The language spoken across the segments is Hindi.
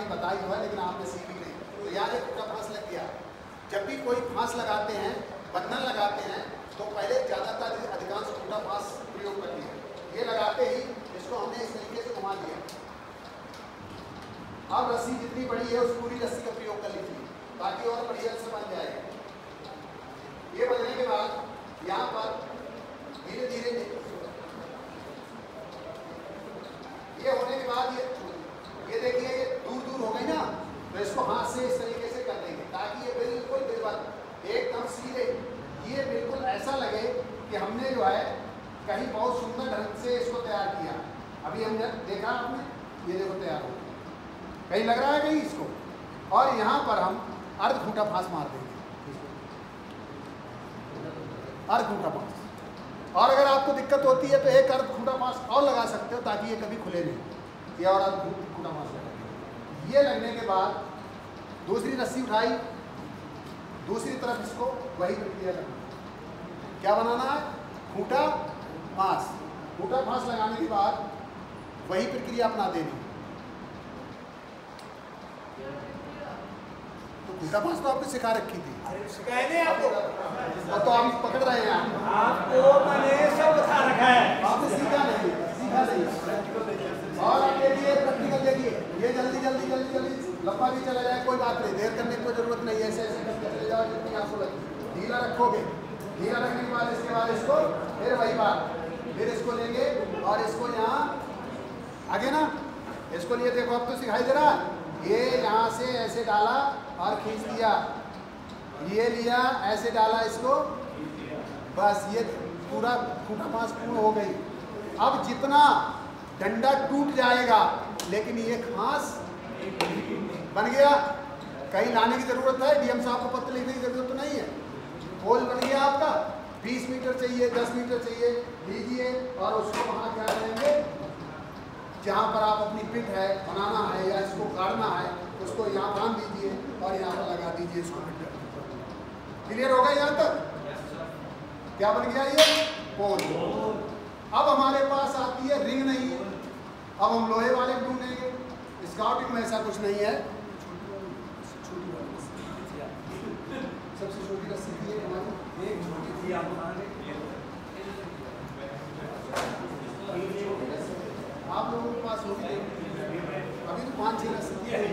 कहीं बताई हुआ है लेकिन आपने सीखी नहीं। तो यहाँ एक टूटा फांस लग गया। जब भी कोई फांस लगाते हैं, बंधन लगाते हैं, तो पहले ज़्यादातर अधिकांश टूटा फांस प्रयोग करते हैं। ये लगाते ही इसको हमने इस तरीके से घुमा दिया। अब रस्सी जितनी बड़ी है उस पूरी रस्सी का प्रयोग कर लीजिए ताकि और बढ़िया से बन जाएगा। ये बनने के बाद यहाँ पर धीरे धीरे ये होने के बाद ये देखिए ये दूर दूर हो गई ना, तो इसको हाथ से इस तरीके से कर देंगे ताकि ये बिल्कुल बिल्कुल एकदम सीधे, ये बिल्कुल ऐसा लगे कि हमने जो है कहीं बहुत सुंदर ढंग से इसको तैयार किया। अभी हमने देखा आपने, ये देखो तैयार हो कहीं लग रहा है कहीं इसको। और यहाँ पर हम अर्ध खूंटा फांस मार देंगे, अर्ध खूंटा फांस। और अगर आपको दिक्कत होती है तो एक अर्ध खूंटा फांस और लगा सकते हो ताकि ये कभी खुले नहीं। ये और अर्ध खूंटा फांस लगा। ये लगने के बाद दूसरी रस्सी उठाई, दूसरी तरफ इसको वही प्रक्रिया करना। क्या बनाना है? खूंटा फांस। खूंटा फांस लगाने के बाद वही प्रक्रिया अपना देनी। खूंटा फांस तो आपको सिखा रखी थी। सिखाने आपको तो आप पकड़ रहे हैं, आपको मैंने सब बता रखा है, आपने सीखा नहीं, सीखा नहीं। और आपके लिए प्रैक्टिकल देखिए, ये जल्दी जल्दी जल्दी जल्दी लंबा भी चला जाए कोई बात नहीं, देर करने की कोई जरूरत नहीं है। ऐसे ऐसे करके चले जाओ जितनी आपको लगे। ढीला रखोगे, ढीला रखने के बाद इसके बाद इसको फिर वही बात, फिर इसको लेंगे और इसको यहाँ आगे ना इसको लिए देखो अब तो सिखाई दे रहा है। ये यहाँ से ऐसे डाला और खींच दिया, ये लिया ऐसे डाला इसको, बस ये पूरा खूंटा फांस पूर्ण हो गई। अब जितना डंडा टूट जाएगा लेकिन ये खास बन गया। कहीं लाने की जरूरत है, डीएम साहब को पत्र लिखने की जरूरत तो नहीं है। पोल बन गया आपका, 20 मीटर चाहिए 10 मीटर चाहिए, लीजिए और उसको वहाँ क्या करेंगे, जहाँ पर आप अपनी पिट है बनाना है या इसको गाड़ना है उसको यहाँ बांध दीजिए और यहाँ पर लगा दीजिए इसको। क्लियर होगा यहाँ तक? क्या बन गया ये? पोल। अब हमारे पास आती है रिंग नहीं है, अब हम लोहे वाले ढूंढेंगे। स्काउटिंग में ऐसा कुछ नहीं है। सबसे छोटी रस्सी है हमारी, एक छोटी थी आप लोगों के पास होगी, अभी तो 5-6 रस्सी है।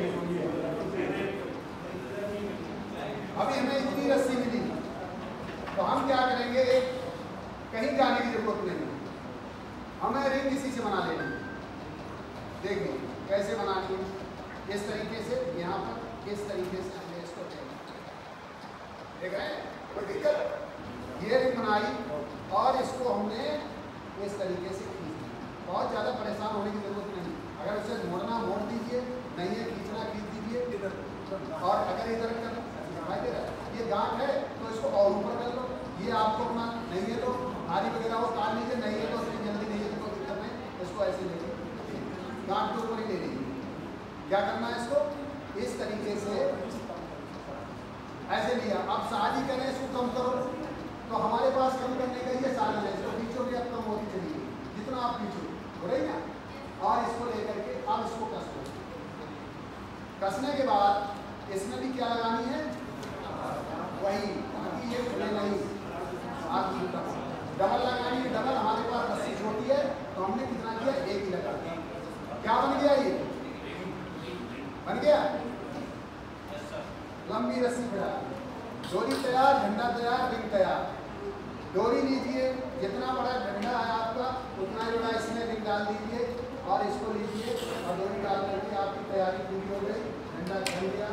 अभी हमें इतनी रस्सी मिली तो हम क्या करेंगे, कहीं जाने की जरूरत नहीं, हमें रिंग इसी से बना लेनी है। देखिए कैसे बनानी है, इस तरीके से यहाँ पर इस तरीके से हमने इसको देख रहे हैं, कोई दिक्कत? ये रिंग बनाई और इसको हमने इस तरीके से खींच दिया। बहुत ज़्यादा परेशान होने की जरूरत नहीं, अगर उसे मोड़ना मोड़ दीजिए, नहीं है खींचना खींच दीजिए। और अगर इधर करना दिखाई दे रहा है ये गांठ है तो इसको और ऊपर कर लो, ये आपको अपना नहीं है तो आरी वगैरह वो काट लीजिए, नहीं है तो जल्दी नहीं है तो कोई दिक्कत नहीं, इसको ऐसे ले गांठ के ऊपर ही ले लीजिए। क्या करना है, इसको इस तरीके से ऐसे लिया। अब सारी करें इसको कम करो तो हमारे पास कम करने का ये साधन है, इसको खींचोगे अब कम होती चलिए, जितना आप खींचो हो रही ना। और इसको लेकर के अब इसको कस लो। कसने के बाद इसमें भी क्या लगानी है, वही ये खुले नहीं, आप डबल लगानी है। डबल हमारे पास रस्सी छोटी है तो हमने कितना किया, एक ही लगा दिया। क्या बन गया, ये बन गया लंबी रस्सी खड़ा, डोरी तैयार, झंडा तैयार, रिंग तैयार। डोरी लीजिए, जितना बड़ा झंडा है आपका उतना जो है इसमें रिंग डाल दीजिए और इसको लीजिए और डोरी डाल करके आपकी तैयारी पूरी हो गई, झंडा चल गया।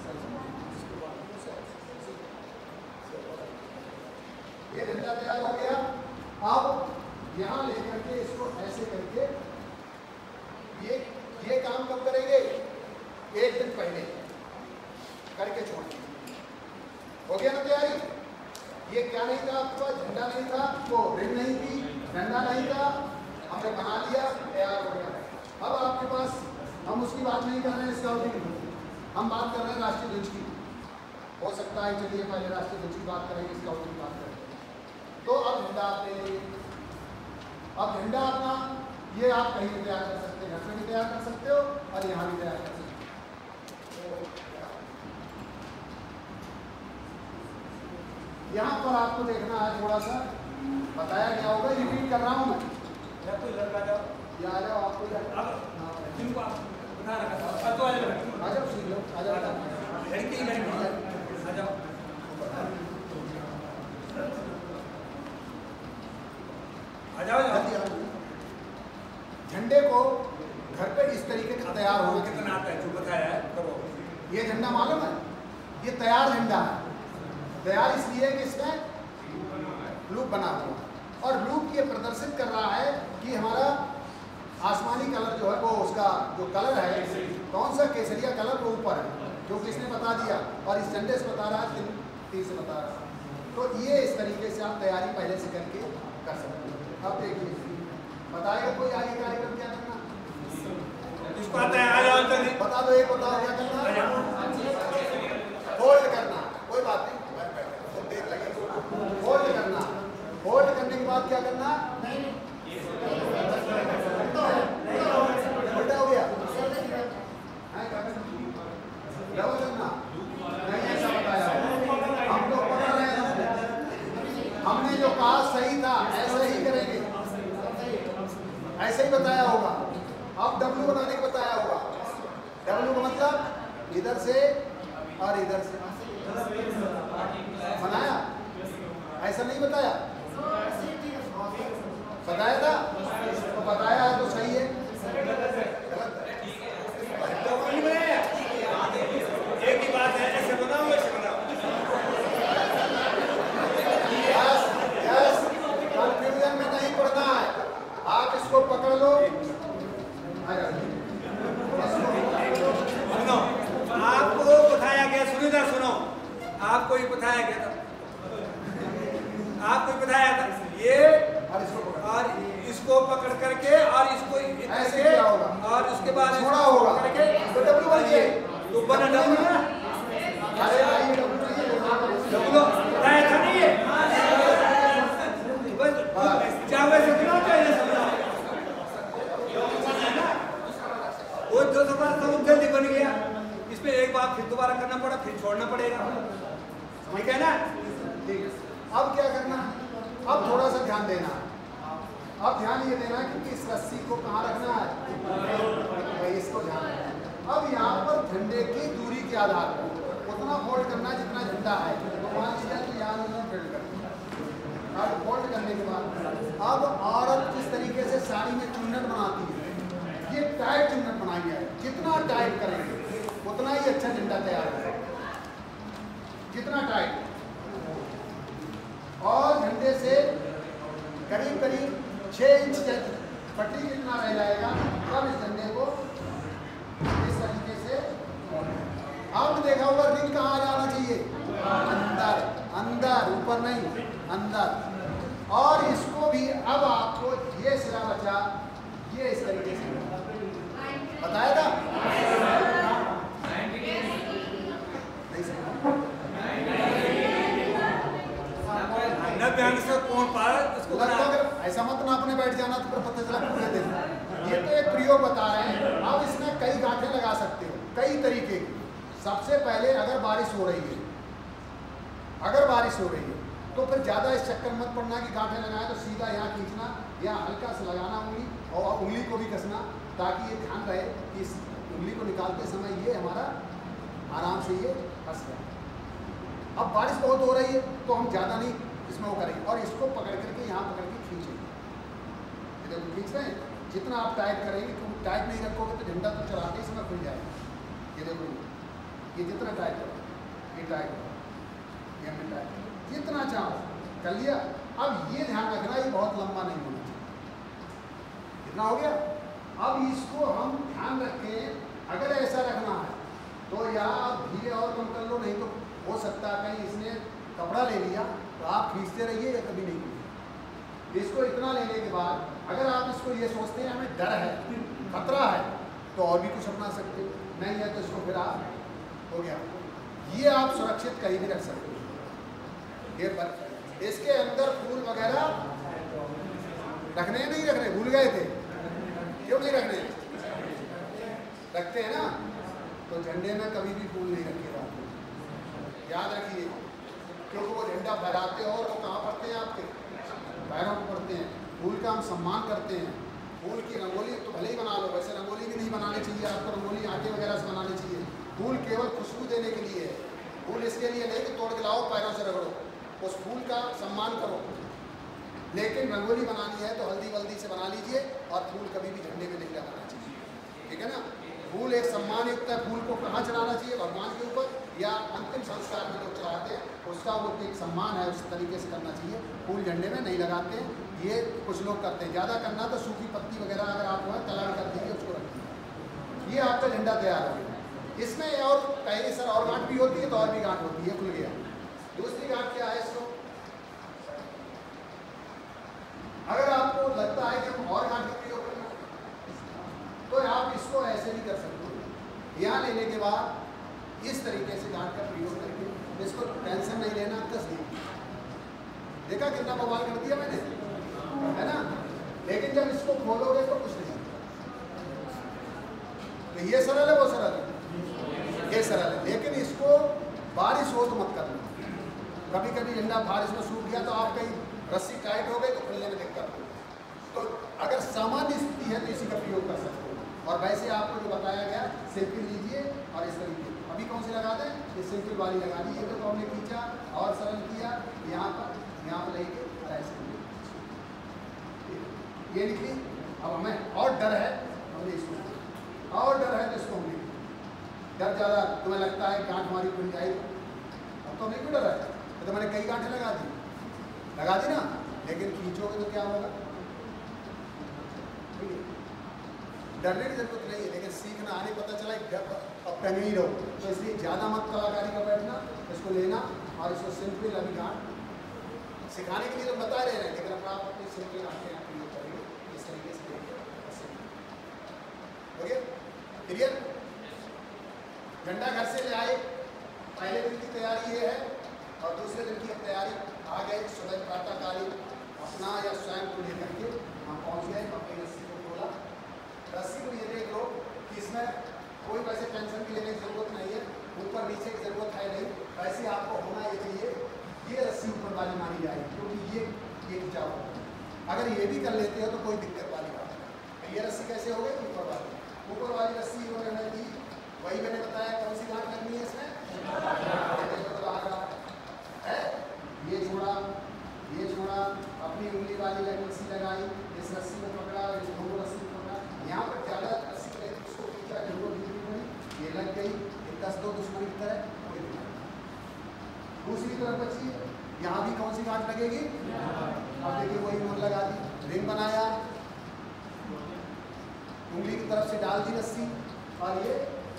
ये झंडा तैयार हो गया। अब यहाँ लेकर के इसको ऐसे करके ये काम कब करेंगे, एक दिन पहले करके छोड़िए। हो गया ना तैयारी? ये क्या नहीं था आपका, झंडा नहीं था, वो रिंग नहीं थी, झंडा नहीं था, हमने बना लिया, तैयार हो गया। अब आपके पास हम उसकी बात नहीं कर रहे हैं स्काउटिंग की, हम बात कर रहे हैं राष्ट्रीय ध्वज की। हो सकता है चलिए पहले राष्ट्रीय ध्वज की बात करेंगे, स्काउटिंग की बात करेंगे। तो अब झंडा आप ले लेंगे। अब झंडा अपना ये आप कहीं भी तैयार कर सकते हैं, घर में भी तैयार कर सकते हो और यहाँ भी तैयार कर सकते हो। यहाँ पर आपको देखना है, थोड़ा सा बताया गया होगा, रिपीट कर रहा हूँ मैं। कोई लड़का जाओ, ये आ जाओ आपको, अब जिनको आप बता रखा था, अब तो आ जाओ, आ जाओ सीख लो, आ जाओ लड़की आ जाओ। जल्दी आओ। झंडे को घर पे इस तरीके का तैयार होगा। कितना आता है जो बताया है करो। ये झंडा मालूम है, ये तैयार झंडा है। तैयार इसलिए कि इसमें लूप बना हुआ है और लूप ये प्रदर्शित कर रहा है कि हमारा आसमानी कलर जो है वो उसका जो कलर है, कौन सा केसरिया कलर वो ऊपर है, जो किसने बता दिया और इस झंडे से बता रहा है, तीर से बता रहा है। तो ये इस तरीके से आप तैयारी पहले से करके कर सकते हैं। अब देखिए बताएगा कोई आगे कार्यक्रम क्या करना, इसको आता है, आ जाओ जल्दी बता दो, एक बताओ क्या करना। होल्ड करना, कोई बात नहीं, देख लगे। होल्ड करना, होल्ड करने के बाद क्या करना, उल्टा हो गया, डबल करना, नहीं ऐसा बताया, हम लोग पकड़ रहे हैं, हमने जो कहा सही था, ऐसा ही करेंगे, ऐसे ही बताया होगा। अब डब्ल्यू बनाने को बताया होगा। डब्ल्यू का मतलब इधर से और इधर से बनाया, ऐसा नहीं बताया, बताया था, तो बताया है तो सही है, एक ही बात है, ऐसे बनाओ ऐसे बनाओ। यस, कंफ्यूजन में नहीं पड़ना है, आप इसको पकड़ लो। सुनो, आपको बताया गया, सुनो इधर सुनो, आपको ही बताया गया था, आपको ही बताया था ये, और इसको पकड़ करके और इसको ऐसे क्या होगा, और उसके बाद छोड़ा होगा करके तो डब्ल्यू बन गया, तो बना डब्ल्यू ना, अरे भाई डब्ल्यू बताया था नहीं है, बस चाहे वैसे बनाओ चाहे ऐसे बनाओ, वो जो सफर था वो जल्दी बन गया, इसमें एक बार फिर दोबारा करना पड़ा, फिर छोड़ना पड़ेगा, समझ गए ना? ठीक है, अब क्या करना है, अब थोड़ा सा ध्यान देना है। अब ध्यान ये देना है कि इस रस्सी को कहाँ रखना है, भाई इसको ध्यान देना है। अब यहाँ पर झंडे की दूरी के आधार पर उतना फोल्ड करना है जितना झंडा है, तो मान लीजिए कि यहाँ उन्होंने फोल्ड करना। अब फोल्ड करने के बाद अब औरत किस तरीके से साड़ी में चुन्नट बनाती है, ये टाइट चुन्नट बनाई है, जितना टाइट करेंगे उतना ही अच्छा झंडा तैयार होगा, जितना टाइट। और झंडे से करीब करीब 6 इंच पट्टी कितना रह जाएगा, तब इस झंडे को इस तरीके से आपने देखा होगा रिंग कहाँ आ जाना चाहिए, अंदर, अंदर, ऊपर नहीं, अंदर। और इसको भी अब आपको ये सिरा बचा, ये इस तरीके से बताया था, नहीं समझा, कौन पाया उसको ऐसा मत ना अपने बैठ जाना तो पता चला पूरे दिन। ये तो एक प्रयोग बता रहे हैं, आप इसमें कई गांठें लगा सकते हो, कई तरीके की। सबसे पहले अगर बारिश हो रही है, अगर बारिश हो रही है तो फिर ज़्यादा इस चक्कर मत पड़ना कि गांठें लगाए, तो सीधा यहाँ खींचना या हल्का सा लगाना उंगली, और उंगली को भी कसना, ताकि ये ध्यान रहे कि इस उंगली को निकालते समय ये हमारा आराम से ये फंस जाए। अब बारिश बहुत हो रही है तो हम ज़्यादा नहीं इसमें वो करेंगे, और इसको पकड़ करके यहाँ पकड़ के खींचेंगे, जब खींच रहे हैं जितना आप टाइट करेंगे, क्योंकि टाइट नहीं रखोगे तो झंडा तो चलाते ही समय खुल जाएगा। ये देखो, ये जितना टाइट करो, ये टाइट करो, ये हमने टाइट करो, जितना चाहो कर लिया। अब ये ध्यान रखना ये बहुत लंबा नहीं होना चाहिए, इतना हो गया। अब इसको हम ध्यान रखें, अगर ऐसा रखना है तो या आप धीरे और कम कर लो, नहीं तो हो सकता है कहीं इसने कपड़ा ले लिया तो आप खींचते रहिए या कभी नहीं खींचते। इसको इतना लेने के बाद अगर आप इसको ये सोचते हैं हमें डर है, खतरा है, तो और भी कुछ अपना सकते हो, नहीं है तो इसको फिर आप हो गया। ये आप सुरक्षित कहीं भी रख सकते हो। ये पर इसके अंदर फूल वगैरह रखने नहीं रखने, भूल गए थे, क्यों नहीं रखने, रखते हैं ना, तो झंडे में कभी भी फूल नहीं रखे, याद रखिए। क्योंकि वो झंडा फहराते हो और वो कहाँ पड़ते हैं, आपके पैरों को पड़ते हैं। फूल का हम सम्मान करते हैं। फूल की रंगोली तो भले ही बना लो, वैसे रंगोली भी नहीं बनानी चाहिए आपको, रंगोली आटे वगैरह से बनानी चाहिए। फूल केवल खुशबू देने के लिए है, फूल इसके लिए नहीं कि तोड़ के लाओ पैरों से रगड़ो, उस फूल का सम्मान करो। लेकिन रंगोली बनानी है तो हल्दी वल्दी से बना लीजिए और फूल कभी भी झंडे में नहीं लगाना चाहिए, ठीक है ना। फूल एक सम्मान युक्त है। फूल को कहाँ चढ़ाना चाहिए, भगवान के ऊपर या अंतिम संस्कार में लोग चढ़ाते हैं, उसका वो एक सम्मान है, उस तरीके से करना चाहिए। फूल झंडे में नहीं लगाते हैं, ये कुछ लोग करते हैं। ज़्यादा करना तो सूखी पत्ती वगैरह अगर आप तलाड़ कर दीजिए, उसको रख दीजिए, ये आपका झंडा तैयार हो गया। इसमें और पहले सर और गांठ भी होती है तो और भी गांठ होती है, खुल गया। दूसरी गांठ क्या है, इसको अगर आपको लगता है कि हम और गांठ का प्रयोग करना तो आप इसको ऐसे भी कर सकते हो। यहाँ लेने के बाद इस तरीके से गांठ का प्रयोग करके इसको टेंशन नहीं लेना, कस दीजिए। देखा कितना बवाल कर दिया मैंने, है ना। लेकिन जब इसको खोलोगे तो कुछ नहीं, तो ये सरल है वो सरल है, ये सरल है। लेकिन इसको बारिश हो तो मत करना। कभी कभी झंडा बारिश में सूख गया तो आप कहीं रस्सी टाइट हो गई तो खुलने में दिक्कत हो, तो अगर सामान्य स्थिति है तो इसी का प्रयोग कर सकते हो। और वैसे आपको जो बताया गया सिंपल लीजिए और इस तरीके अभी कौन सी लगा दें, ये सिंपल वाली लगा दी। ये तो हमने खींचा और सरल किया, यहाँ पर लेके ऐसे ये निकली। अब हमें और डर है, हमने इसको और डर है तो इसको हमने डर ज़्यादा तुम्हें लगता है गांठ हमारी खुल जाएगी, अब तो हमें क्यों डर है, तो मैंने कई गांठें लगा दी ना। लेकिन खींचोगे तो क्या होगा, डरने की जरूरत नहीं है, लेकिन सीखना आने पता चला अब टंगे ही रहो। तो इसलिए ज़्यादा मत कलाकारी का बैठना, इसको लेना और इसको सिंपल अभी गांठ सिखाने के लिए तो बता रहे हैं, लेकिन अब आप अपनी सिंपल गांठें प्रयोग करेंगे इस तरीके से ओके क्लियर। झंडा घर से ले आए, पहले दिन की तैयारी ये है और दूसरे दिन की तैयारी आ गए। सुबह प्रातःकालीन अपना या स्वयं को लेकर के हम पहुँच गए, अपनी रस्सी को खोला। रस्सी को ये देख लो कि इसमें कोई वैसे टेंशन की लेने की जरूरत नहीं है, ऊपर नीचे की जरूरत है नहीं। वैसे आपको होना ये चाहिए, ये रस्सी ऊपर वाली मानी जाएगी क्योंकि ये खिंचाव होगा। अगर ये भी कर लेते हो तो कोई दिक्कत वाली बात है। ये रस्सी कैसे हो गई, ऊपर वाली रस्सी उन्होंने दी, वही मैंने बताया कौन सी गांठ लगनी है इसमें है। ये छोड़ा अपनी उंगली वाली रस्सी लगाई, इस रस्सी को पकड़ा, इस दोनों रस्सी को पकड़ा, यहाँ पर ज़्यादा रस्सी लगी, इसको खींचा, ये लग गई, ये 10-2 दुश्मनी की तरह कोई नहीं। दूसरी तरफ बची, यहाँ भी कौन सी गांठ लगेगी, अब देखिए वही मोड़ लगा दी, रिंग बनाया, उंगली की तरफ से डाल दी रस्सी और ये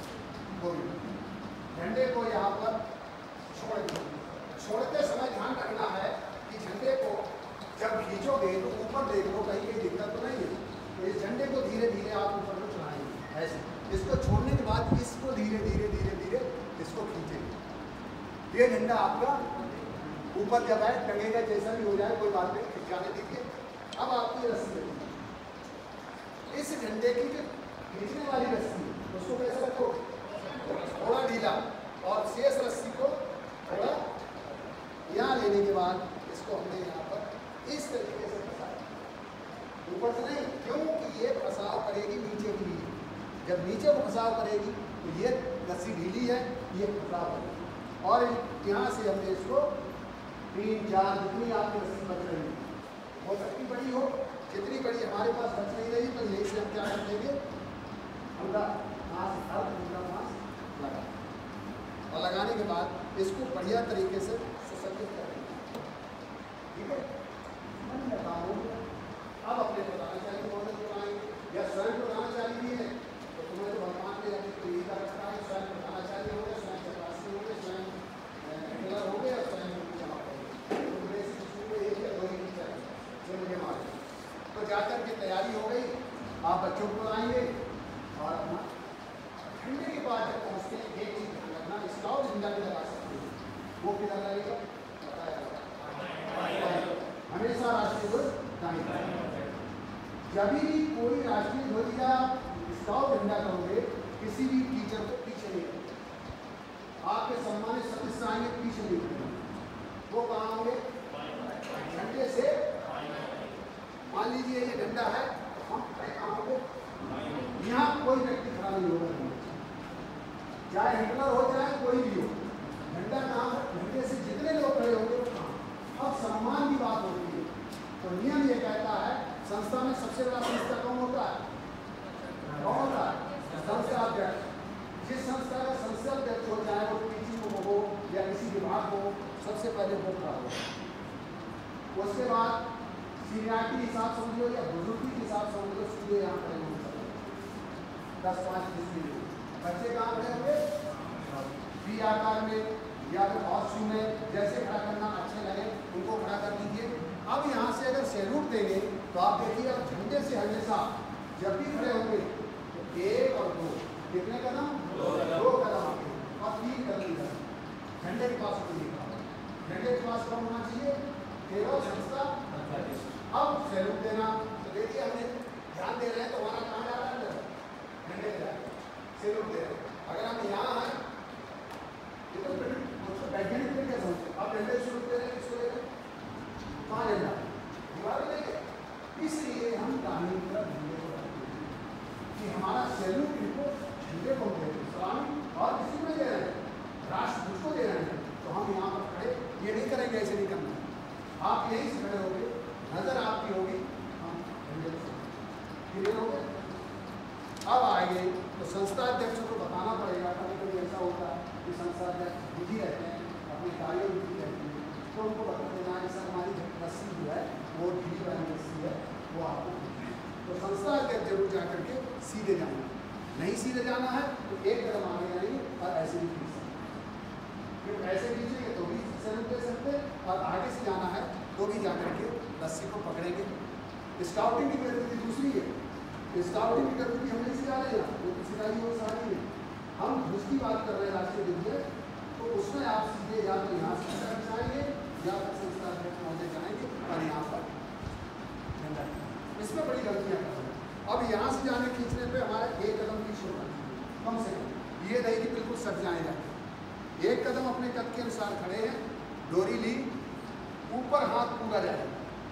झंडे को यहाँ पर छोड़ दिया। छोड़ते समय ध्यान रखना है कि झंडे को जब खींचोगे तो ऊपर देख लो कहीं कोई दिक्कत तो नहीं है। तो इस झंडे को धीरे धीरे आप ऊपर को चढ़ाएंगे ऐसे, इसको छोड़ने के बाद इसको धीरे धीरे इसको खींचेंगे। ये झंडा आपका ऊपर जब है टंगेगा, जैसा भी हो जाए कोई बात नहीं, खींच जाने दीजिए। अब आपकी रस्सी लगी, इस झंडे की जो खींचने वाली रस्सी उसको कैसे रखो, थोड़ा ढीला, और शेष रस्सी को थोड़ा यहाँ लेने के बाद इसको हमने यहाँ पर इस तरीके से फंसाया, ऊपर से नहीं, क्योंकि ये फंसाव करेगी नीचे के लिए। जब नीचे को फंसाव करेगी तो ये रस्सी ढीली है, ये फंसाव करेगी। और यहाँ से हमने इसको 3-4 जितनी आपकी रस्सी बच रही हो सकती बड़ी हो, जितनी बड़ी हमारे पास बच नहीं रही तो यही से हम क्या कर देंगे, पूरा मांस लगा, और लगाने के बाद इसको बढ़िया तरीके से सुसज्जित करेंगे, ठीक है। अब अपने बताना चाहिए मॉडल बनाएंगे या स्वयं बताना चाहिए तो तुम्हें तो भगवान ने अपनी पीढ़ी का रखा है, स्वयं बताना चाहिए होगा, स्वयं चपरासी हो गए, स्वयं कलर हो गए और स्वयं जमा हो गए, जो मुझे मालूम। तो जाकर के तैयारी हो गई, आप बच्चों को बनाएंगे और अपना ठंडे के बाद जब पहुँचते हैं एक चीज ध्यान रखना, स्काउट झंडा भी लगा सकते हैं, वो किधर लगेगा बताया, हमेशा राष्ट्रीय ध्वज दाएं। जब भी कोई राष्ट्रीय ध्वज या स्काउट झंडा करोगे किसी भी टीचर को पीछे नहीं करोगे, आपके सम्मानित सदस्य आएंगे पीछे नहीं करोगे, चाहे हिटलर हो चाहे कोई भी हो, झंडा कहाँ है, झंडे से जितने लोग खड़े होंगे वो कहाँ। अब सम्मान की बात होती है तो नियम ये कहता है संस्था में सबसे बड़ा संस्था कौन होता है, कौन होता है, संस्था अध्यक्ष। जिस संस्था का संस्था अध्यक्ष हो, चाहे वो पीजी को हो या किसी विभाग हो, सबसे पहले वो खड़ा हो। उसके बाद सीनियरिटी के हिसाब समझ लो या बुजुर्गी के हिसाब समझ लो, सीधे यहाँ खड़े हो सकते 10-5 डिग्री। बच्चे कहाँ खड़े होंगे, वी आकार में या फिर हॉर्सशू में, जैसे खड़ा करना अच्छे लगे उनको खड़ा कर दीजिए। अब यहाँ से अगर सैल्यूट देंगे तो आप देखिए अब झंडे से हमेशा जब भी खड़े होंगे तो 1 और 2 कितने कदम, 2 कदम आगे और 3 कदम इधर। झंडे के पास कोई लिखा, झंडे के पास कौन होना चाहिए, केवल संस्था। अब सैल्यूट देना तो देखिए हमने ध्यान दे रहे हैं तो हमारा कहाँ जा रहा है, झंडे जा रहे हैं, सैल्यूट दे रहे हैं। अगर हम यहाँ हैं तो वैज्ञानिक तरीके से अब झंडे शुरू दे रहे हैं, किसको दे रहे हैं, कहाँ झंडा, दीवार देंगे। इसलिए हम दाहिनी तरफ झंडे को रखते हैं कि हमारा सैल्यूट इनको झंडे को दे रहे हैं, सलामी और किसी को दे रहे हैं, राष्ट्र मुझको दे रहे हैं। तो हम यहाँ पर खड़े ये नहीं करेंगे, ऐसे नहीं करना। आप यहीं से खड़े होंगे, नजर आपकी होगी, हम झंडे को क्लियर हो गए। अब आएंगे तो संस्था अध्यक्ष को बताना पड़ेगा। कभी कभी ऐसा होता है कि संस्था अध्यक्ष बिजी रहते हैं, अपनी कार्य बिजी रहती है, तो उनको बता देना कि सर हमारी रस्सी जो है वो ढीली वाली रस्सी है, वो आपको तो संस्था अध्यक्ष जरूर जा करके सीधे जाना। नहीं सीधे जाना है तो 1 कदम आगे जाएंगे और ऐसे भी खींच सकते, फिर ऐसे खींचेंगे तो भी सैल्यूट दे सकते, और आगे से जाना है तो भी जा करके रस्सी को पकड़ेंगे। स्काउटिंग की गतिविधि दूसरी है। स्काउटिंग की गतिविधि हम नहीं सिखा रहे हैं, वो तो सिखाई हो सारी है। हम उसकी बात कर रहे हैं राष्ट्रीय विद्यालय, तो उसमें आप सीधे या तो यहाँ से जाएंगे या फिर संस्था अध्यक्ष महोदय जाएंगे और यहाँ पर झंडा। इसमें बड़ी गलतियाँ कर रहे हैं। अब यहाँ से जाने खींचने पे हमारा 1 कदम की शुरुआत कम से कम, ये नहीं कि बिल्कुल सट जाएगा। 1 कदम अपने कद के अनुसार खड़े हैं, डोरी ली, ऊपर हाथ पूरा जाएगा,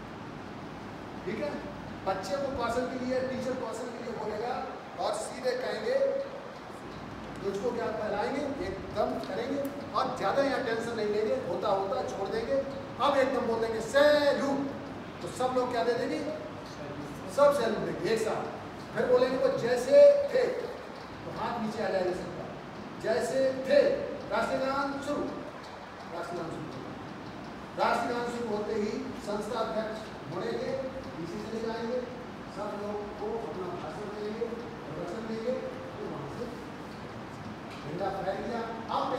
ठीक है। बच्चे को कौशल के लिए, टीचर कौशल के लिए बोलेगा और सीधे कहेंगे तुझको क्या फैलाएंगे, एकदम करेंगे और ज़्यादा यहाँ टेंशन नहीं लेंगे, होता होता छोड़ देंगे। अब एकदम बोल देंगे सैल्यूट, तो सब लोग क्या दे देंगे, सब सैल्यूट देंगे एक साथ। फिर बोलेंगे वो जैसे थे, तो हाथ नीचे आ जाएगा सबका, जैसे थे, राष्ट्रगान शुरू, राष्ट्रगान शुरू, राष्ट्रगान शुरू होते ही संस्था अध्यक्ष मुड़ेंगे, पीछे चले जाएंगे, सब लोग को अपना भाषण देंगे, प्रवचन देंगे, तो वहाँ से झंडा फहराया। अब